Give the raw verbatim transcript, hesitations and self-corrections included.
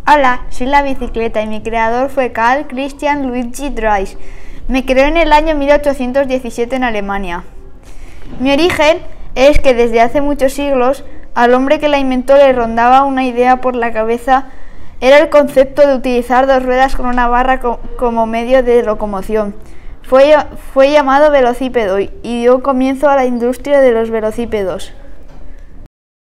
Hola, soy la bicicleta y mi creador fue Carl Christian Luigi Dreis. Me creó en el año mil ochocientos diecisiete en Alemania. Mi origen es que desde hace muchos siglos al hombre que la inventó le rondaba una idea por la cabeza. Era el concepto de utilizar dos ruedas con una barra co como medio de locomoción. Fue, fue llamado velocípedo y dio comienzo a la industria de los velocípedos.